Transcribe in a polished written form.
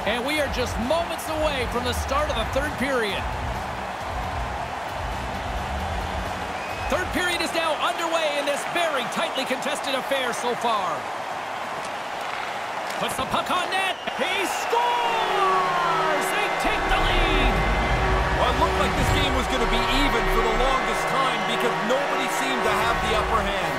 And we are just moments away from the start of the third period. Third period is now underway in this very tightly contested affair so far. Puts the puck on net. He scores! They take the lead. Well, it looked like this game was going to be even for the longest time because nobody seemed to have the upper hand.